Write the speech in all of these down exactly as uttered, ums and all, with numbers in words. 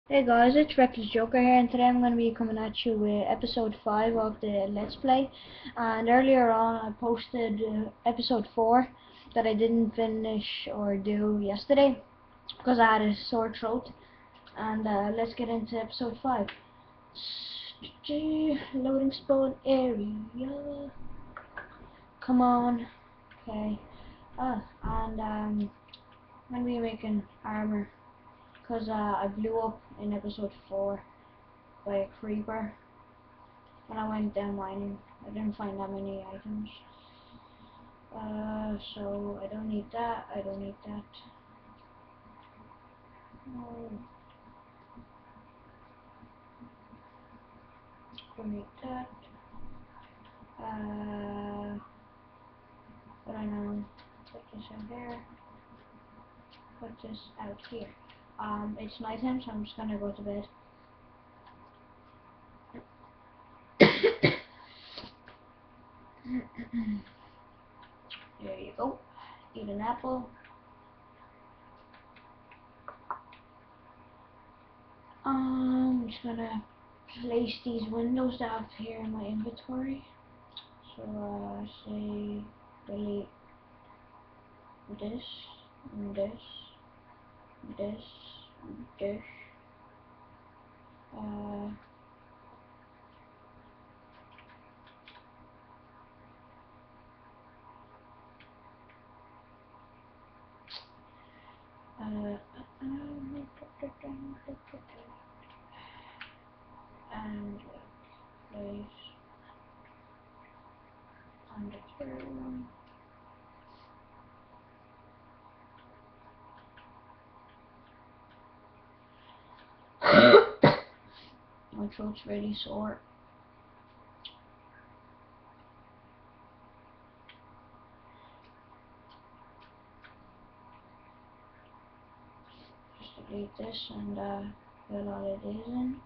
Hey guys, it's Reckless Joker here, and today I'm going to be coming at you with episode five of the Let's Play. And earlier on I posted uh, episode four that I didn't finish or do yesterday because I had a sore throat. And uh, let's get into episode five. Loading spawn area. Come on. Okay. Ah, and um, I'm going to be making armor because uh, I blew up in episode four by a creeper when I went down mining. I didn't find that many items. Uh, so I don't need that. I don't need that. No. Don't need that. Uh, but I know. Put this out there. Put this out here. Um, it's nighttime, so I'm just gonna go to bed. There you go. Eat an apple. Um, I'm just gonna place these windows that I have here in my inventory. So, uh, say delete this, and this, this, and this. Uh, uh, and place on the third one. My throat's really sore. Just delete this and uh, fill all it is in.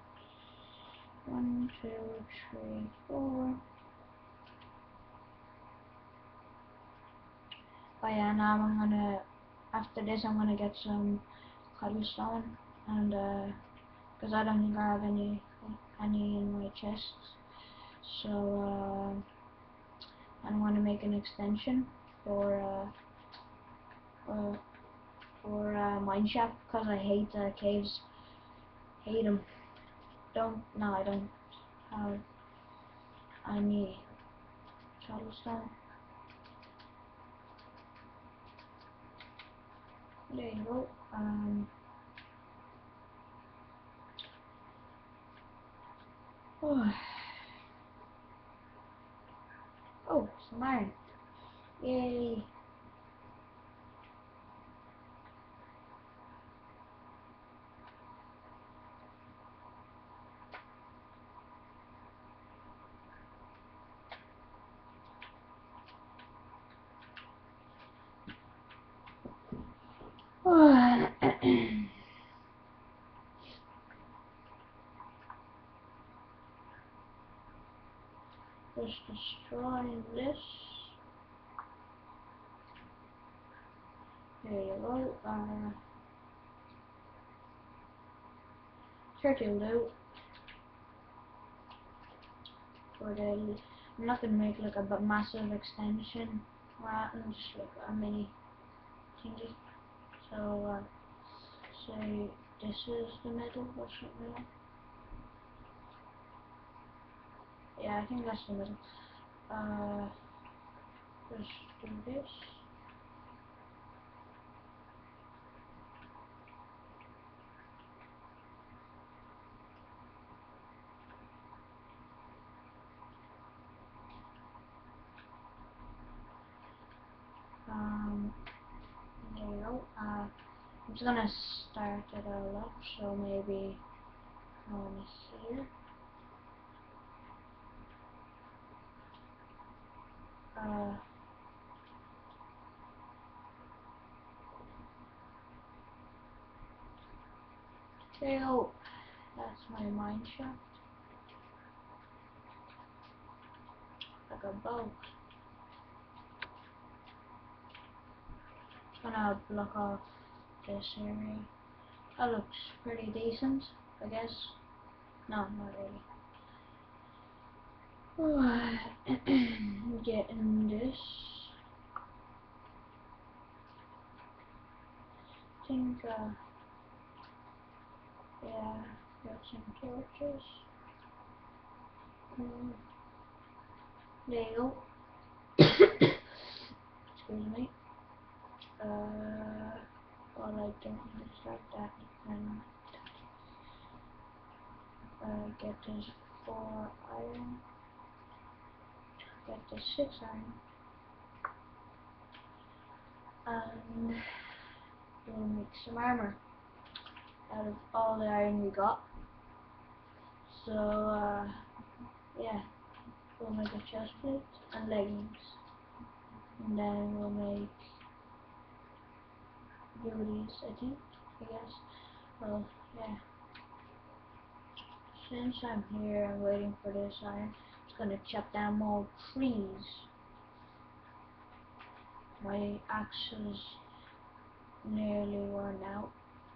One, two, three, four. Oh yeah, now I'm gonna, after this I'm gonna get some cobblestone, and uh, because I don't think I have any, any in my chest. So uh, I'm gonna make an extension for uh, uh, for uh, mineshaft because I hate uh, caves. Hate them. Don't, no, I don't have any cobblestone. There you go. Um, oh, oh, some iron. Yay. Oh. Just destroying this. There you go. Uh, thirty will do. For the, I'm not gonna make like a massive extension, right? And just like a mini thingy. So, uh, say this is the middle or something like. Yeah, I think that's the middle. Uh, just do this. Um, there you go. Uh, I'm just gonna start it all up, so maybe on here. Uh, there you go. That's my mine shaft. Like a boat. Just gonna block off this area. That looks pretty decent, I guess. No, not really. Getting this. I think, uh, yeah, got some torches. Mm. There you go. Excuse me. Uh, well, I don't start that. And uh, get this four iron. Get this six iron. And we'll make some armor out of all the iron we got. So, uh, yeah, we'll make a chest plate and leggings. And then we'll make booties, I think, I guess. Well, yeah. Since I'm here and waiting for this iron, I'm just gonna chop down more trees. My axe is nearly worn out.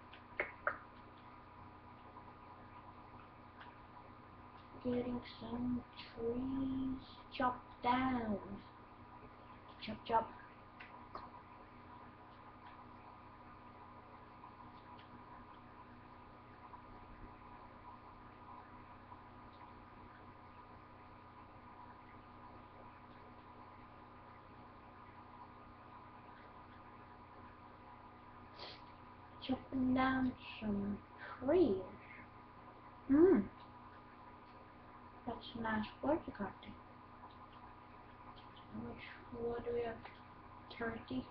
Getting some trees chopped down. Chop chop. Chopping down some trees. Hmm. That's a nice wood crafting. How much wood do we have? thirty.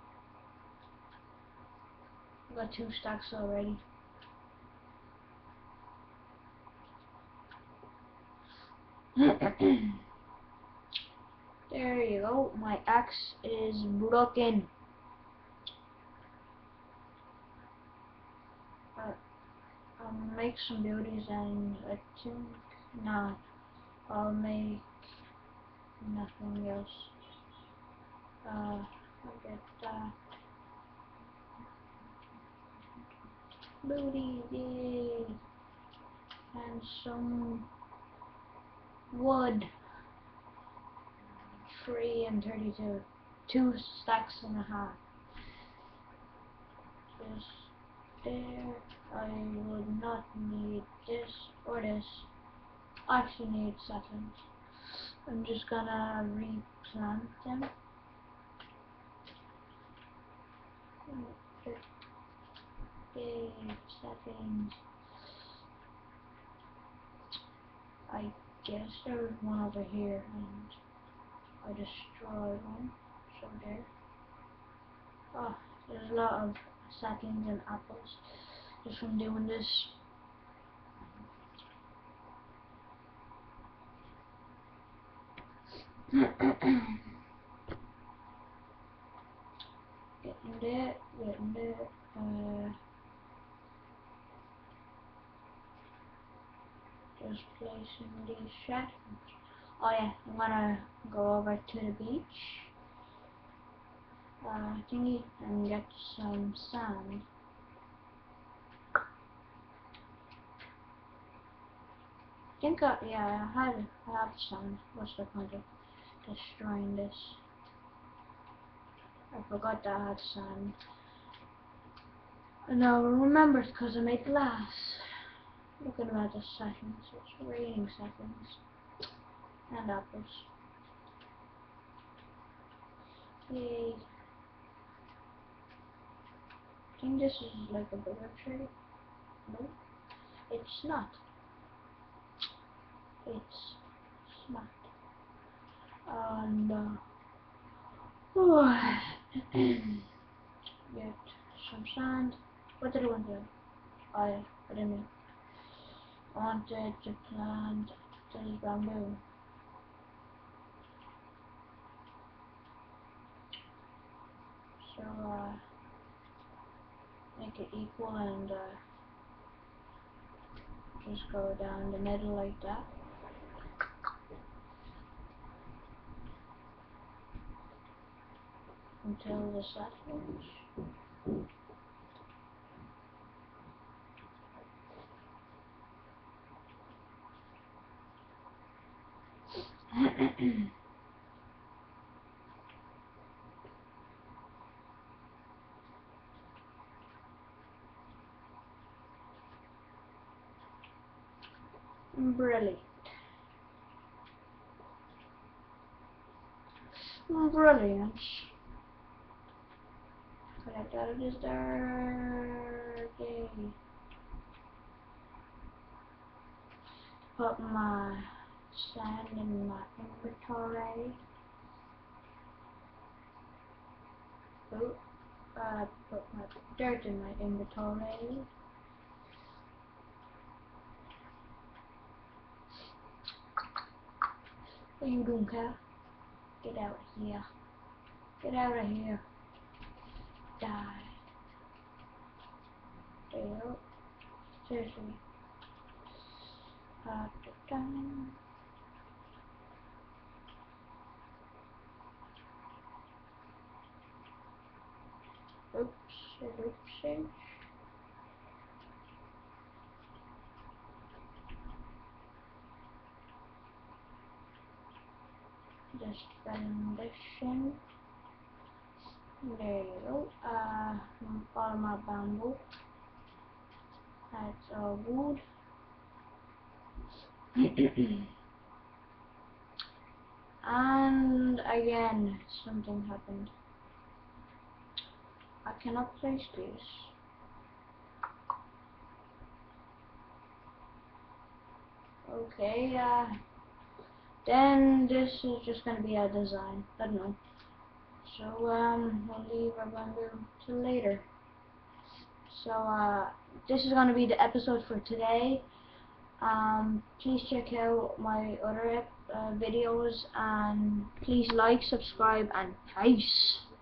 I got two stacks already. There you go. My axe is broken. Uh, I'll make some beauties and I think no, I'll make nothing else. Uh, I'll get that. Booty, yay! And some wood. Three and thirty-two. Two stacks and a half. Just there. I would not need this or this. I actually need saplings. I'm just gonna replant them. Yay, saplings. I guess there was one over here and I destroyed one. So there. Oh, there's a lot of saplings and apples just from doing this. Getting there, getting there. Uh, just placing these shadows. Oh yeah, I'm gonna go over to the beach. Uh, thingy and get some sand. I think I, yeah, I had I have sand. What's the point of destroying this? I forgot that I had sand. And I'll remember it because I made glass. Look at about the seconds. It's raining seconds. And apples. Yay. I think this is like a bigger tree. No, it's not. It's not. And uh, get some sand. What did I want to do? I I didn't I wanted to plant this bamboo. So uh, make it equal and uh, just go down the middle like that. Until the saplings. Brilliant. Brilliant. Collect out of this dirt. Yay. Put my sand in my inventory. Oh, I put my dirt in my inventory. What are you doing, cat? Get out of here. Get out of here. Die. Dale. Seriously. At the time. Oops. Oopsie. Just filling this in. There you go. Uh, all my bamboo. That's all wood. And again, something happened. I cannot place this. Okay, uh, then this is just gonna be a design. I don't know. So, um, we'll leave our bamboo till later. So, uh, this is gonna be the episode for today. Um, please check out my other uh, videos, and please like, subscribe, and peace.